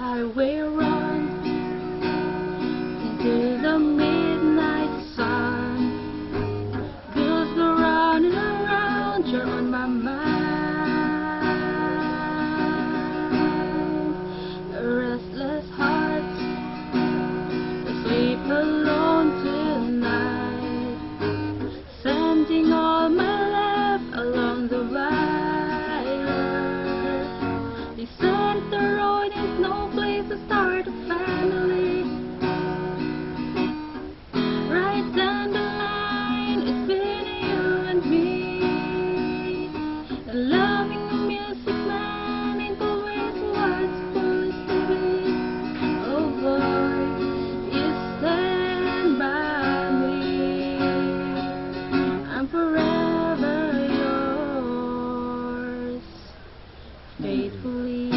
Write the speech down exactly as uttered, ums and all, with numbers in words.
highway runs into the midnight sun. Girls go running around, you're on my mind. A restless heart sleep alone tonight, sending all my love along the wire. They said the road is no place to start a family. Right down the line, it's been you and me. And loving the music, man, ain't always what's supposed to be. Oh boy, you stand by me. I'm forever yours, faithfully.